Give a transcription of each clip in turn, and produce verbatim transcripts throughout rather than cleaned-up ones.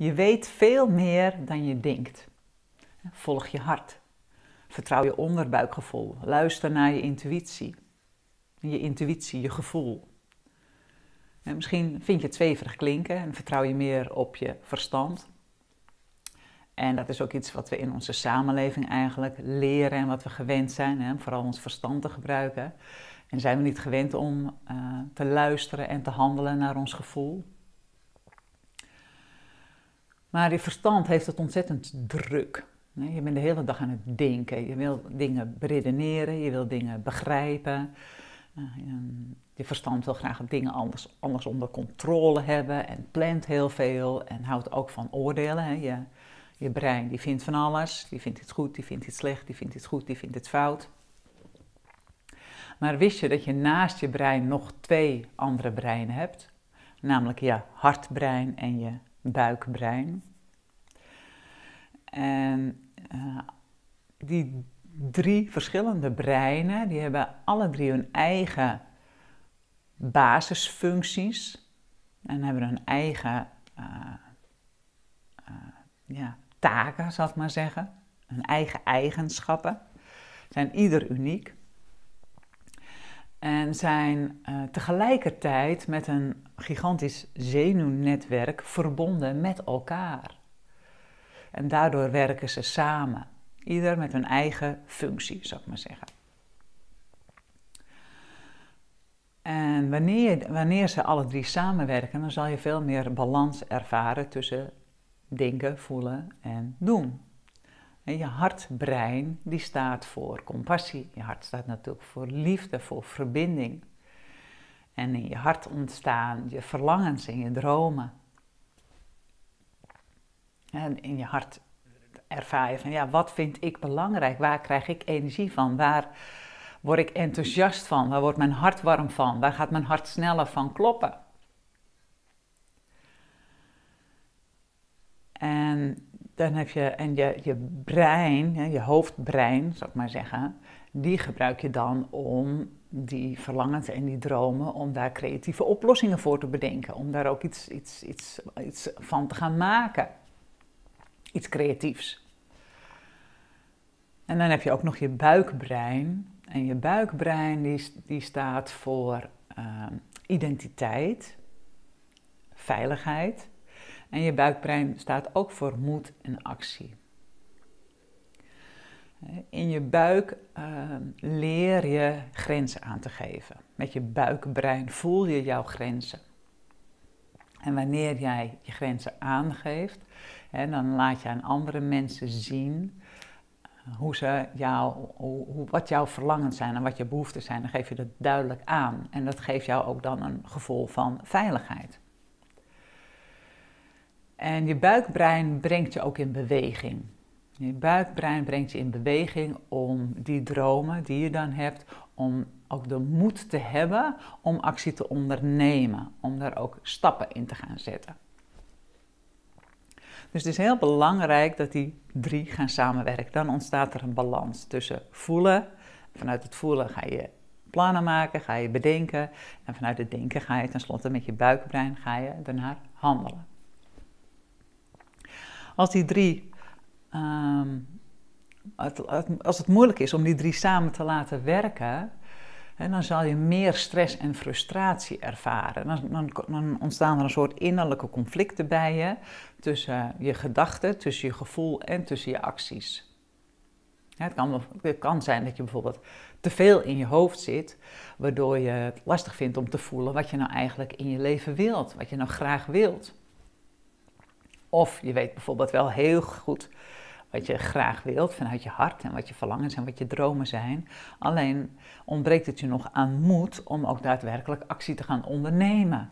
Je weet veel meer dan je denkt. Volg je hart. Vertrouw je onderbuikgevoel. Luister naar je intuïtie. Je intuïtie, je gevoel. En misschien vind je het zweverig klinken en vertrouw je meer op je verstand. En dat is ook iets wat we in onze samenleving eigenlijk leren en wat we gewend zijn, hè, vooral ons verstand te gebruiken. En zijn we niet gewend om uh, te luisteren en te handelen naar ons gevoel. Maar je verstand heeft het ontzettend druk. Je bent de hele dag aan het denken. Je wil dingen beredeneren, je wil dingen begrijpen. Je verstand wil graag dingen anders, anders onder controle hebben en plant heel veel en houdt ook van oordelen. Je, je brein die vindt van alles, die vindt het goed, die vindt het slecht, die vindt het goed, die vindt het fout. Maar wist je dat je naast je brein nog twee andere breinen hebt? Namelijk je hartbrein en je buikbrein. En uh, die drie verschillende breinen, die hebben alle drie hun eigen basisfuncties. En hebben hun eigen uh, uh, ja, taken, zal ik maar zeggen. Hun eigen eigenschappen. Zijn ieder uniek. En zijn uh, tegelijkertijd met een gigantisch zenuwnetwerk verbonden met elkaar. En daardoor werken ze samen. Ieder met hun eigen functie, zou ik maar zeggen. En wanneer, wanneer ze alle drie samenwerken, dan zal je veel meer balans ervaren tussen denken, voelen en doen. En je hartbrein, die staat voor compassie. Je hart staat natuurlijk voor liefde, voor verbinding. En in je hart ontstaan je verlangens en je dromen. En in je hart ervaar je van, ja, wat vind ik belangrijk? Waar krijg ik energie van? Waar word ik enthousiast van? Waar wordt mijn hart warm van? Waar gaat mijn hart sneller van kloppen? En dan heb je, en je, je brein, je hoofdbrein, zou ik maar zeggen, die gebruik je dan om die verlangens en die dromen, om daar creatieve oplossingen voor te bedenken. Om daar ook iets, iets, iets, iets van te gaan maken. Iets creatiefs. En dan heb je ook nog je buikbrein. En je buikbrein die, die staat voor uh, identiteit, veiligheid. En je buikbrein staat ook voor moed en actie. In je buik uh, leer je grenzen aan te geven. Met je buikbrein voel je jouw grenzen. En wanneer jij je grenzen aangeeft, hè, dan laat je aan andere mensen zien uh, hoe ze jou, hoe, hoe, wat jouw verlangens zijn en wat je behoeften zijn. Dan geef je dat duidelijk aan. En dat geeft jou ook dan een gevoel van veiligheid. En je buikbrein brengt je ook in beweging. Je buikbrein brengt je in beweging om die dromen die je dan hebt, om ook de moed te hebben om actie te ondernemen, om daar ook stappen in te gaan zetten. Dus het is heel belangrijk dat die drie gaan samenwerken. Dan ontstaat er een balans tussen voelen. Vanuit het voelen ga je plannen maken, ga je bedenken. En vanuit het denken ga je tenslotte met je buikbrein ga je daarnaar handelen. Als die drie, um, als het moeilijk is om die drie samen te laten werken, hè, dan zal je meer stress en frustratie ervaren. Dan, dan, dan ontstaan er een soort innerlijke conflicten bij je, tussen je gedachten, tussen je gevoel en tussen je acties. Ja, het, kan, het kan zijn dat je bijvoorbeeld te veel in je hoofd zit, waardoor je het lastig vindt om te voelen wat je nou eigenlijk in je leven wilt, wat je nou graag wilt. Of je weet bijvoorbeeld wel heel goed wat je graag wilt vanuit je hart en wat je verlangens en wat je dromen zijn. Alleen ontbreekt het je nog aan moed om ook daadwerkelijk actie te gaan ondernemen.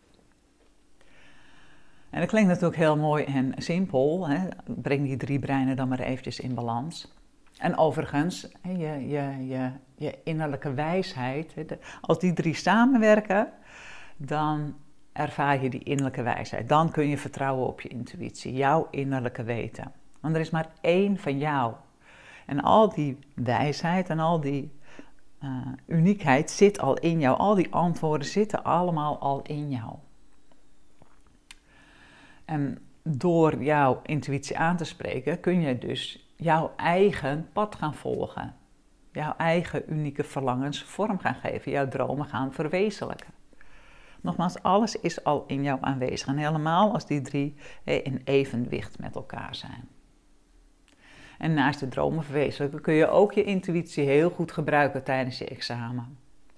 En dat klinkt natuurlijk heel mooi en simpel. Hè? Breng die drie breinen dan maar eventjes in balans. En overigens, je, je, je, je innerlijke wijsheid, als die drie samenwerken, dan ervaar je die innerlijke wijsheid. Dan kun je vertrouwen op je intuïtie, jouw innerlijke weten. Want er is maar één van jou. En al die wijsheid en al die uh, uniekheid zit al in jou. Al die antwoorden zitten allemaal al in jou. En door jouw intuïtie aan te spreken, kun je dus jouw eigen pad gaan volgen. Jouw eigen unieke verlangens vorm gaan geven, jouw dromen gaan verwezenlijken. Nogmaals, alles is al in jou aanwezig en helemaal als die drie in evenwicht met elkaar zijn. En naast de dromen verwezenlijken kun je ook je intuïtie heel goed gebruiken tijdens je examen.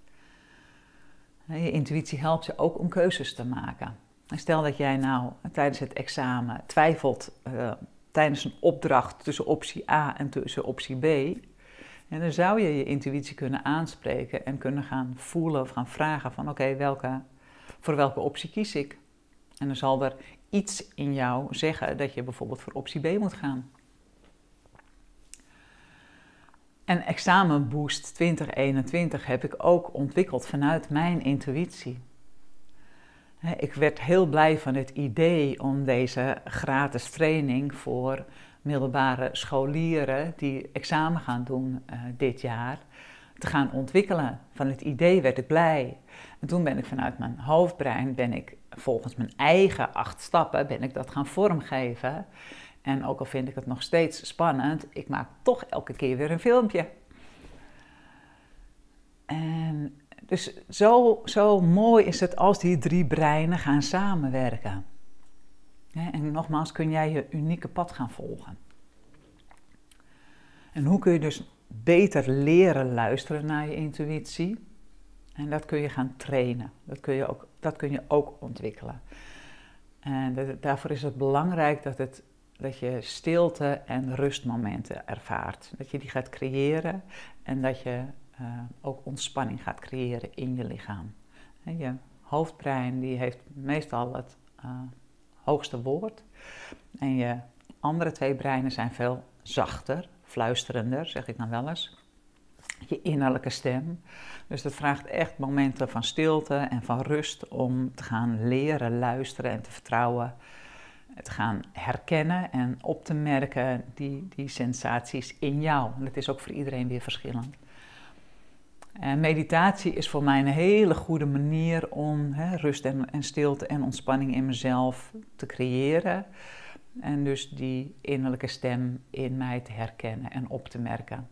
Je intuïtie helpt je ook om keuzes te maken. Stel dat jij nou tijdens het examen twijfelt uh, tijdens een opdracht tussen optie A en tussen optie B. En dan zou je je intuïtie kunnen aanspreken en kunnen gaan voelen of gaan vragen van oké, okay, welke, voor welke optie kies ik? En dan zal er iets in jou zeggen dat je bijvoorbeeld voor optie B moet gaan. En Examen Boost twintig eenentwintig heb ik ook ontwikkeld vanuit mijn intuïtie. Ik werd heel blij van het idee om deze gratis training voor middelbare scholieren die examen gaan doen uh, dit jaar, te gaan ontwikkelen. Van het idee werd ik blij. En toen ben ik vanuit mijn hoofdbrein, ben ik volgens mijn eigen acht stappen, ben ik dat gaan vormgeven. En ook al vind ik het nog steeds spannend, ik maak toch elke keer weer een filmpje. En dus zo, zo mooi is het als die drie breinen gaan samenwerken. En nogmaals, kun jij je unieke pad gaan volgen. En hoe kun je dus beter leren luisteren naar je intuïtie? En dat kun je gaan trainen. Dat kun je ook, dat kun je ook ontwikkelen. En dat, daarvoor is het belangrijk dat, het, dat je stilte en rustmomenten ervaart. Dat je die gaat creëren en dat je uh, ook ontspanning gaat creëren in je lichaam. En je hoofdbrein die heeft meestal het uh, hoogste woord. En je andere twee breinen zijn veel zachter, fluisterender, zeg ik dan wel eens. Je innerlijke stem. Dus dat vraagt echt momenten van stilte en van rust om te gaan leren luisteren en te vertrouwen. Te gaan herkennen en op te merken die, die sensaties in jou. En dat is ook voor iedereen weer verschillend. En meditatie is voor mij een hele goede manier om hè, rust en, en stilte en ontspanning in mezelf te creëren. En dus die innerlijke stem in mij te herkennen en op te merken.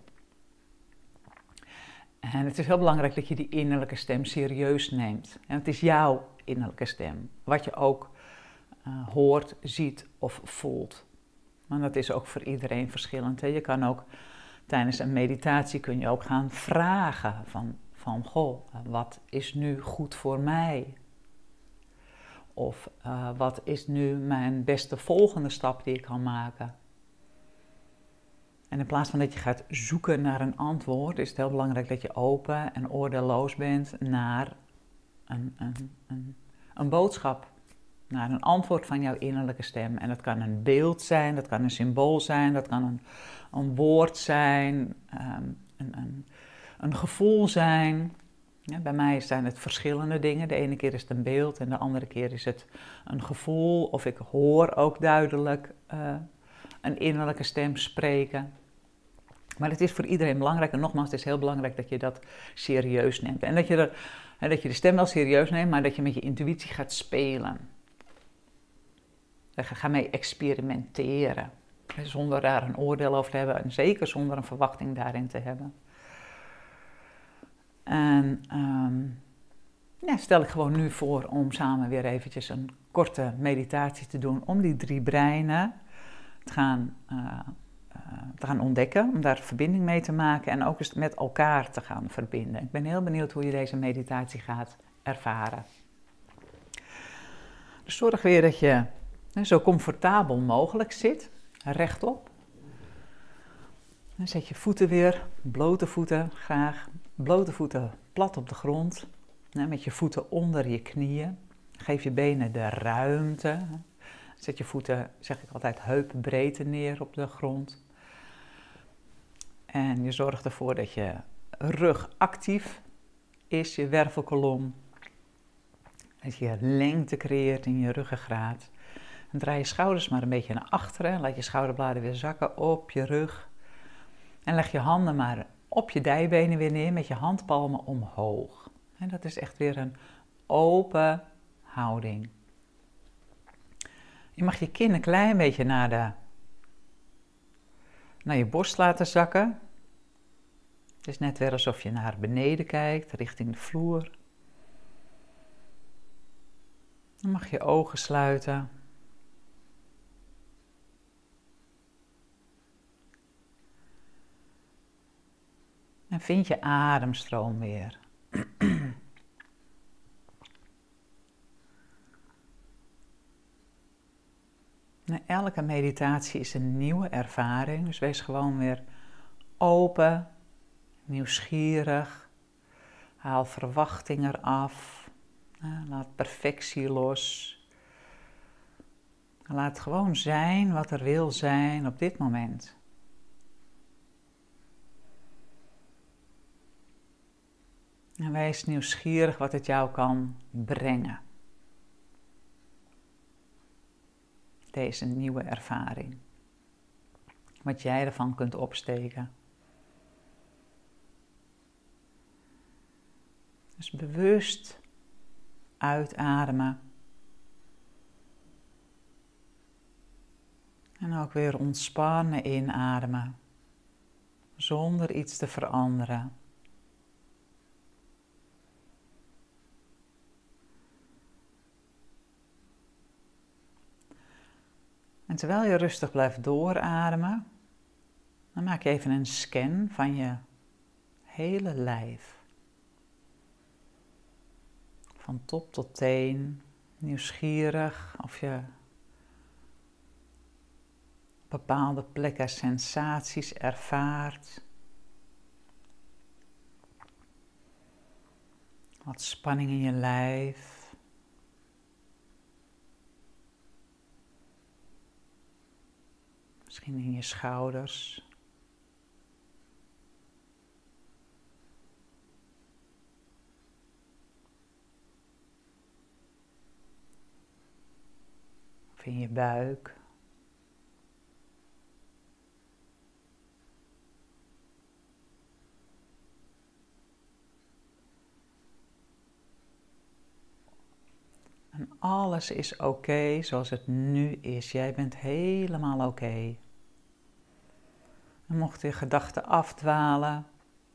En het is heel belangrijk dat je die innerlijke stem serieus neemt. En het is jouw innerlijke stem, wat je ook uh, hoort, ziet of voelt. Maar dat is ook voor iedereen verschillend. Hè? Je kan ook tijdens een meditatie kun je ook gaan vragen van, van goh, wat is nu goed voor mij? Of uh, wat is nu mijn beste volgende stap die ik kan maken? En in plaats van dat je gaat zoeken naar een antwoord, is het heel belangrijk dat je open en oordeelloos bent naar een, een, een, een boodschap. Naar een antwoord van jouw innerlijke stem. En dat kan een beeld zijn, dat kan een symbool zijn, dat kan een, een woord zijn, um, een, een, een gevoel zijn. Ja, bij mij zijn het verschillende dingen. De ene keer is het een beeld en de andere keer is het een gevoel. Of ik hoor ook duidelijk uh, een innerlijke stem spreken. Maar het is voor iedereen belangrijk. En nogmaals, het is heel belangrijk dat je dat serieus neemt. En dat je, er, hè, dat je de stem wel serieus neemt, maar dat je met je intuïtie gaat spelen. Ga mee experimenteren. Zonder daar een oordeel over te hebben. En zeker zonder een verwachting daarin te hebben. En um, ja, stel ik gewoon nu voor om samen weer eventjes een korte meditatie te doen. Om die drie breinen te gaan, uh, uh, te gaan ontdekken. Om daar verbinding mee te maken. En ook eens met elkaar te gaan verbinden. Ik ben heel benieuwd hoe je deze meditatie gaat ervaren. Dus zorg weer dat je zo comfortabel mogelijk zit. Rechtop. En zet je voeten weer, blote voeten graag. Blote voeten plat op de grond. Met je voeten onder je knieën. Geef je benen de ruimte. Zet je voeten, zeg ik altijd, heupbreedte neer op de grond. En je zorgt ervoor dat je rug actief is, je wervelkolom. Dat je lengte creëert in je ruggengraat. En draai je schouders maar een beetje naar achteren. Laat je schouderbladen weer zakken op je rug. En leg je handen maar op je dijbenen weer neer met je handpalmen omhoog. En dat is echt weer een open houding. Je mag je kin een klein beetje naar, de, naar je borst laten zakken. Het is net weer alsof je naar beneden kijkt, richting de vloer. Dan mag je ogen sluiten. En vind je ademstroom weer. Nou, elke meditatie is een nieuwe ervaring, dus wees gewoon weer open, nieuwsgierig. Haal verwachting eraf. Laat perfectie los. Laat gewoon zijn wat er wil zijn op dit moment. En wees nieuwsgierig wat het jou kan brengen. Deze nieuwe ervaring. Wat jij ervan kunt opsteken. Dus bewust uitademen. En ook weer ontspannen inademen. Zonder iets te veranderen. En terwijl je rustig blijft doorademen, dan maak je even een scan van je hele lijf. Van top tot teen, nieuwsgierig of je op bepaalde plekken sensaties ervaart. Wat spanning in je lijf. Misschien in je schouders. Of in je buik. En alles is oké zoals het nu is. Jij bent helemaal oké. Okay. En mocht je gedachten afdwalen,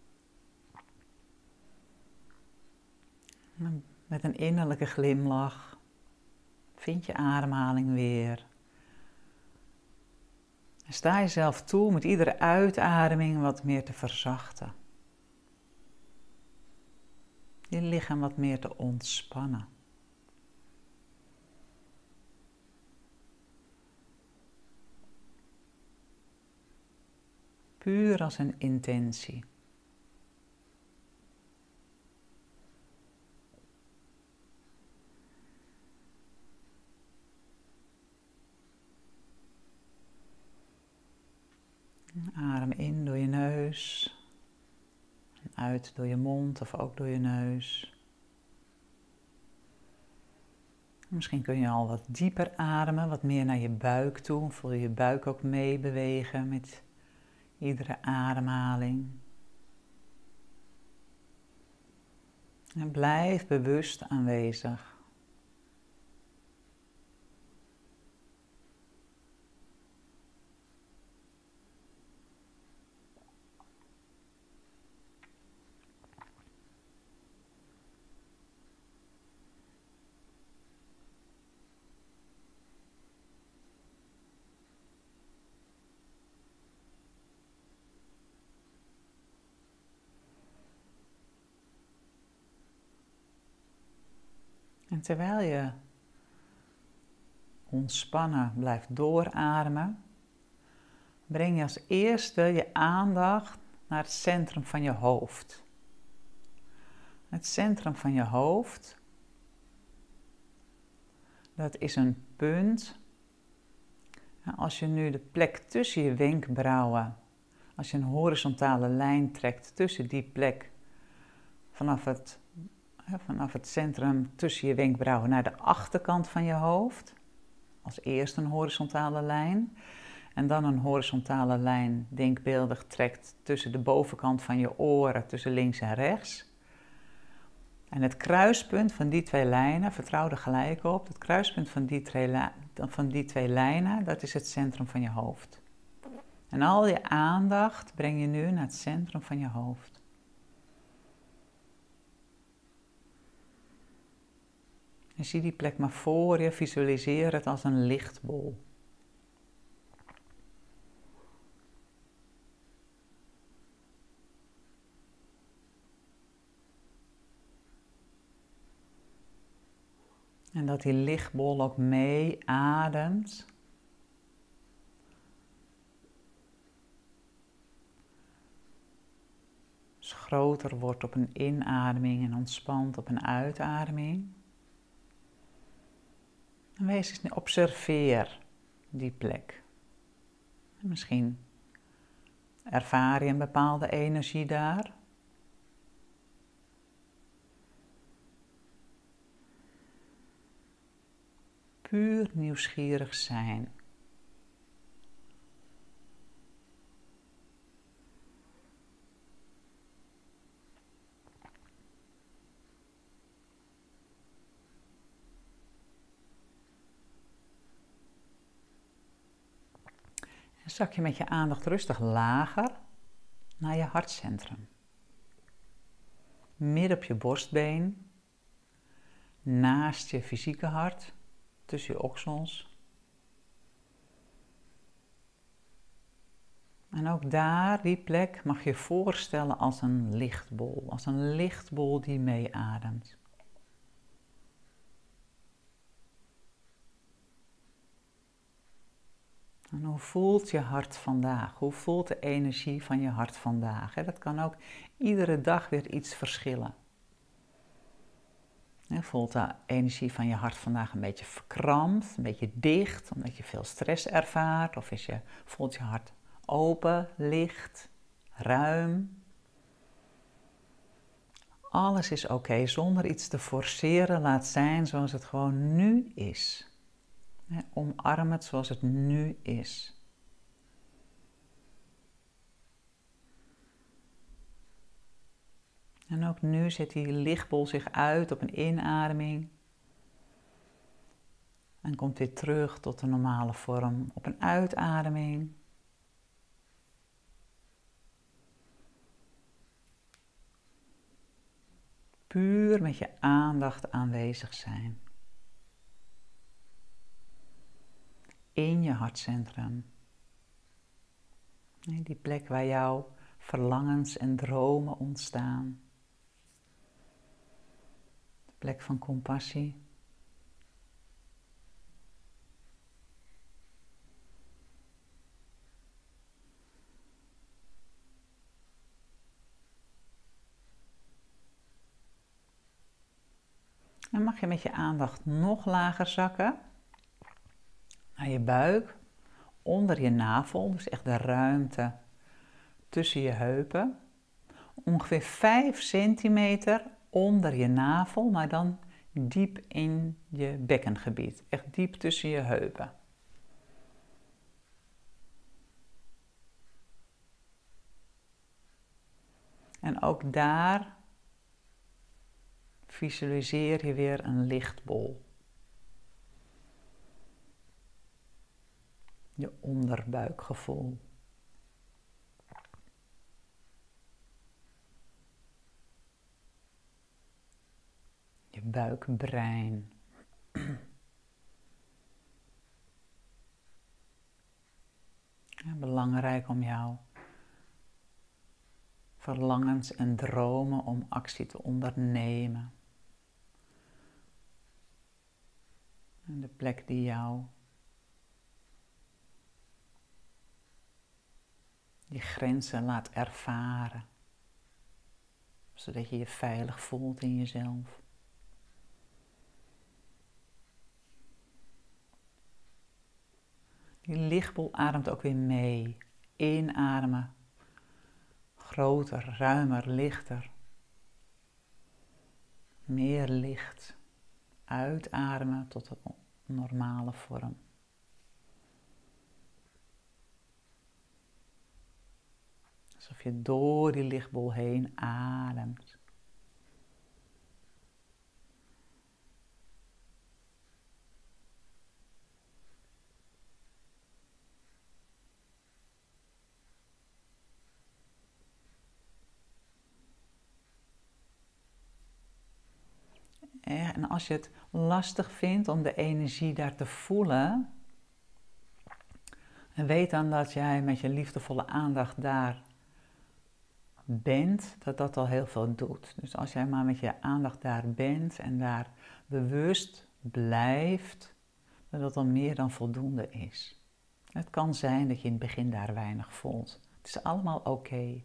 met een innerlijke glimlach, vind je ademhaling weer. En sta jezelf toe met iedere uitademing wat meer te verzachten. Je lichaam wat meer te ontspannen. Puur als een intentie. Adem in door je neus. En uit door je mond of ook door je neus. Misschien kun je al wat dieper ademen, wat meer naar je buik toe. Voel je je buik ook meebewegen met iedere ademhaling. En blijf bewust aanwezig. En terwijl je ontspannen blijft doorademen, breng je als eerste je aandacht naar het centrum van je hoofd. Het centrum van je hoofd, dat is een punt. Als je nu de plek tussen je wenkbrauwen, als je een horizontale lijn trekt tussen die plek vanaf het Vanaf het centrum tussen je wenkbrauwen naar de achterkant van je hoofd. Als eerste een horizontale lijn. En dan een horizontale lijn denkbeeldig trekt tussen de bovenkant van je oren, tussen links en rechts. En het kruispunt van die twee lijnen, vertrouw er gelijk op, het kruispunt van die van die twee lijnen, dat is het centrum van je hoofd. En al je aandacht breng je nu naar het centrum van je hoofd. En zie die plek maar voor je, visualiseer het als een lichtbol. En dat die lichtbol ook mee ademt. Dus groter wordt op een inademing en ontspant op een uitademing. En wees eens, observeer die plek. En misschien ervaar je een bepaalde energie daar. Puur nieuwsgierig zijn. En zak je met je aandacht rustig lager naar je hartcentrum. Midden op je borstbeen, naast je fysieke hart, tussen je oksels. En ook daar, die plek, mag je voorstellen als een lichtbol. Als een lichtbol die meeademt. En hoe voelt je hart vandaag? Hoe voelt de energie van je hart vandaag? Dat kan ook iedere dag weer iets verschillen. Voelt de energie van je hart vandaag een beetje verkrampt, een beetje dicht, omdat je veel stress ervaart? Of is je, voelt je hart open, licht, ruim? Alles is oké, zonder iets te forceren, laat zijn zoals het gewoon nu is. Omarm het zoals het nu is. En ook nu zet die lichtbol zich uit op een inademing. En komt weer terug tot de normale vorm op een uitademing. Puur met je aandacht aanwezig zijn. In je hartcentrum. Die plek waar jouw verlangens en dromen ontstaan. De plek van compassie. Dan mag je met je aandacht nog lager zakken. Naar je buik, onder je navel, dus echt de ruimte tussen je heupen. Ongeveer vijf centimeter onder je navel, maar dan diep in je bekkengebied. Echt diep tussen je heupen. En ook daar visualiseer je weer een lichtbol. Je onderbuikgevoel. Je buikbrein. Ja, belangrijk om jouw verlangens en dromen om actie te ondernemen. En de plek die jou die grenzen laat ervaren, zodat je je veilig voelt in jezelf. Die lichtbol ademt ook weer mee. Inademen, groter, ruimer, lichter. Meer licht. Uitademen tot een normale vorm. Alsof je door die lichtbol heen ademt. En als je het lastig vindt om de energie daar te voelen, en weet dan dat jij met je liefdevolle aandacht daar bent, dat dat al heel veel doet. Dus als jij maar met je aandacht daar bent en daar bewust blijft, dat dat al meer dan voldoende is. Het kan zijn dat je in het begin daar weinig voelt. Het is allemaal oké. Okay.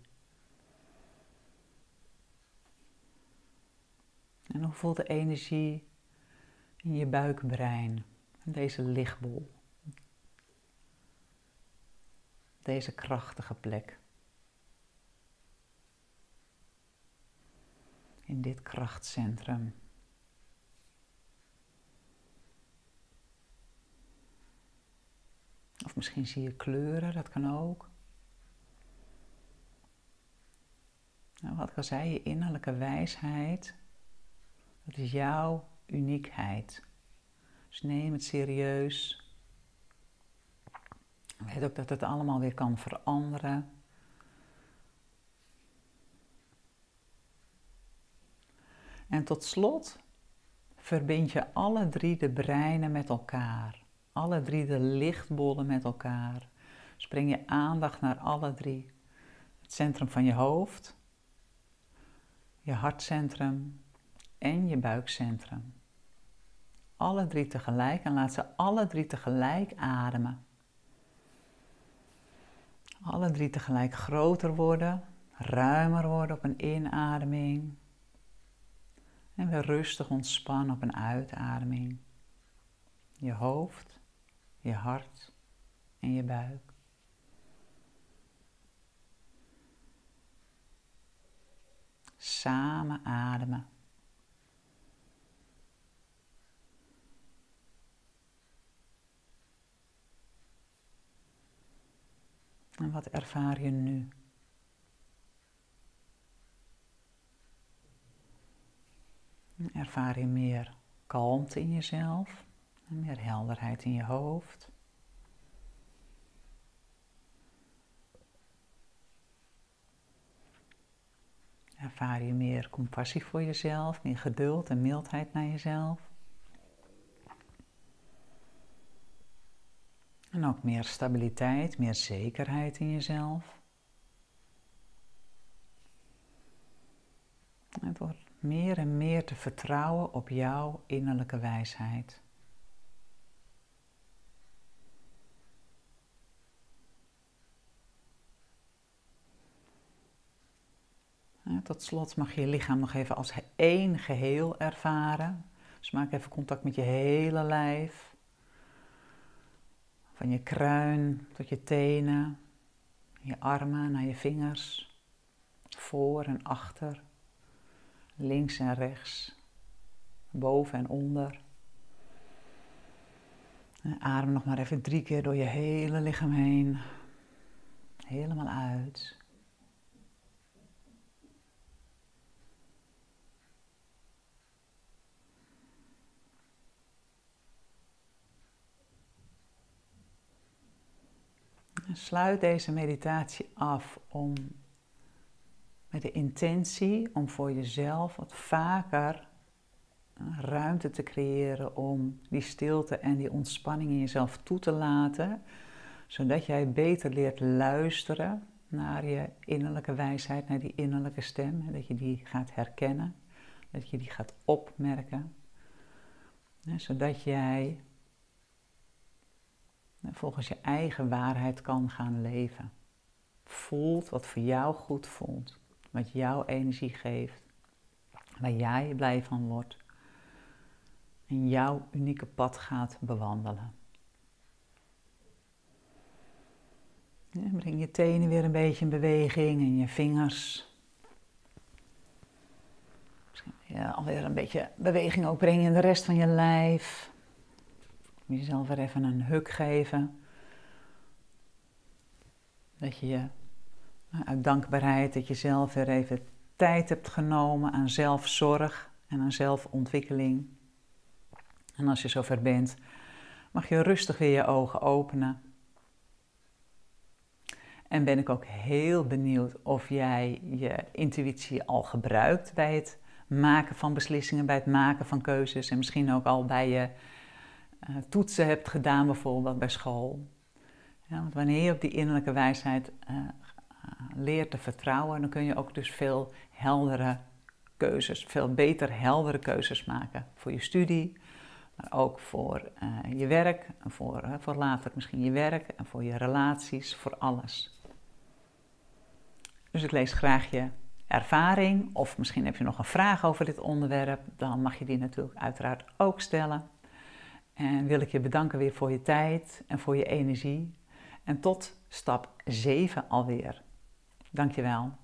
En hoe voelt de energie in je buikbrein, in deze lichtbol, deze krachtige plek, in dit krachtcentrum? Of misschien zie je kleuren, dat kan ook. Nou, wat ik al zei, je innerlijke wijsheid, dat is jouw uniekheid. Dus neem het serieus. Weet ook dat het allemaal weer kan veranderen. En tot slot verbind je alle drie de breinen met elkaar. Alle drie de lichtbollen met elkaar. Dus breng je aandacht naar alle drie. Het centrum van je hoofd, je hartcentrum en je buikcentrum. Alle drie tegelijk en laat ze alle drie tegelijk ademen. Alle drie tegelijk groter worden, ruimer worden op een inademing. En weer rustig ontspannen op een uitademing. Je hoofd, je hart en je buik. Samen ademen. En wat ervaar je nu? Ervaar je meer kalmte in jezelf, meer helderheid in je hoofd. Ervaar je meer compassie voor jezelf, meer geduld en mildheid naar jezelf. En ook meer stabiliteit, meer zekerheid in jezelf. En door meer en meer te vertrouwen op jouw innerlijke wijsheid. En tot slot mag je je lichaam nog even als één geheel ervaren. Dus maak even contact met je hele lijf. Van je kruin tot je tenen, je armen naar je vingers, voor en achter, links en rechts, boven en onder. En adem nog maar even drie keer door je hele lichaam heen, helemaal uit. Sluit deze meditatie af om met de intentie om voor jezelf wat vaker ruimte te creëren om die stilte en die ontspanning in jezelf toe te laten, zodat jij beter leert luisteren naar je innerlijke wijsheid, naar die innerlijke stem, en dat je die gaat herkennen, dat je die gaat opmerken, zodat jij volgens je eigen waarheid kan gaan leven. Voelt wat voor jou goed voelt, wat jouw energie geeft, waar jij blij van wordt en jouw unieke pad gaat bewandelen. Ja, breng je tenen weer een beetje in beweging en je vingers. Misschien ja, alweer een beetje beweging ook brengen in de rest van je lijf. Jezelf weer even een huk geven. Dat je je uit dankbaarheid, dat je zelf weer even tijd hebt genomen aan zelfzorg en aan zelfontwikkeling. En als je zover bent, mag je rustig weer je ogen openen. En ben ik ook heel benieuwd of jij je intuïtie al gebruikt bij het maken van beslissingen, bij het maken van keuzes en misschien ook al bij je uh, toetsen hebt gedaan, bijvoorbeeld bij school. Ja, want wanneer je op die innerlijke wijsheid uh, uh, leert te vertrouwen, dan kun je ook dus veel heldere keuzes, veel beter heldere keuzes maken voor je studie, maar ook voor uh, je werk, en voor, uh, voor later misschien je werk en voor je relaties, voor alles. Dus ik lees graag je ervaring, of misschien heb je nog een vraag over dit onderwerp, dan mag je die natuurlijk uiteraard ook stellen. En wil ik je bedanken weer voor je tijd en voor je energie. En tot stap zeven alweer. Dankjewel.